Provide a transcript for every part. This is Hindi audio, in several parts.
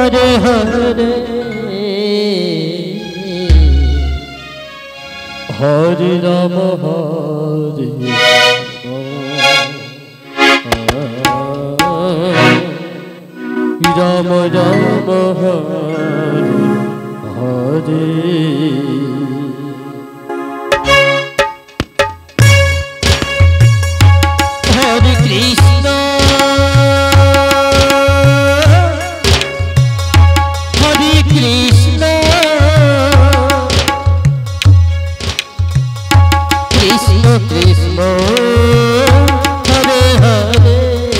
हरे हरे हरे राम हरे राम राम हरे हरे हरे कृष्ण कृष्ण हरे हरे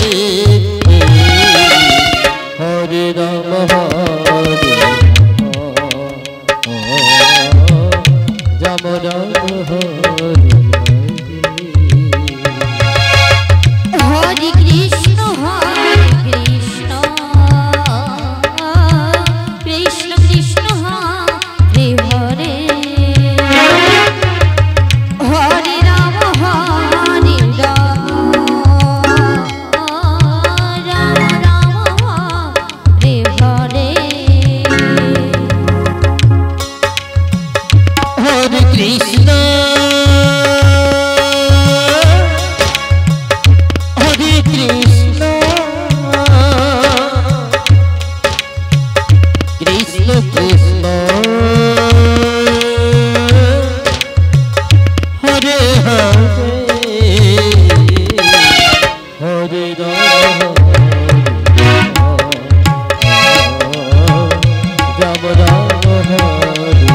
हरे राम हरे राम राम हरे हरे कृष्ण कृष्ण कृष्ण हरे हरे कृष्ण हरे कृष्ण कृष्ण कृष्ण हरे हरे हरे राम राम राम हरे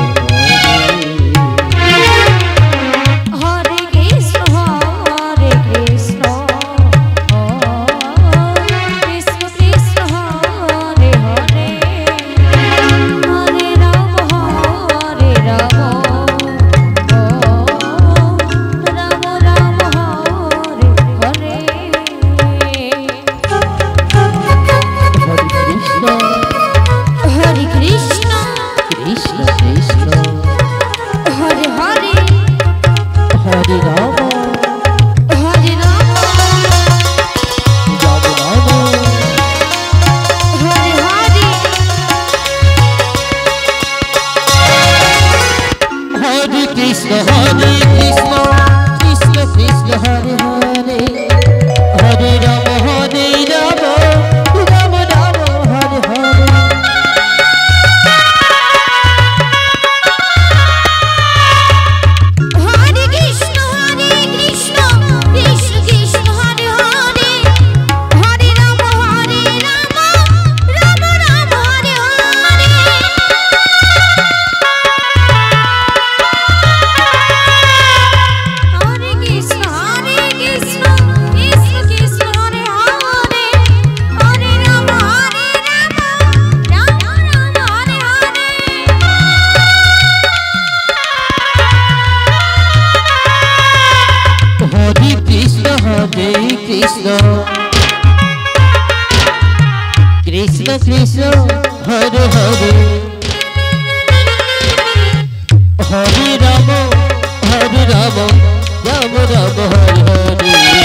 कृष्ण हरे कृष्ण कृष्ण कृष्ण हरे हरे हरे राम राम राम राम हरे हरे हरे कृष्ण कृष्ण कृष्ण हरे हरे हरे राम राम राम हरे हरे कृष्ण कृष्ण हरे हरे हरे राम राम राम हरे हरे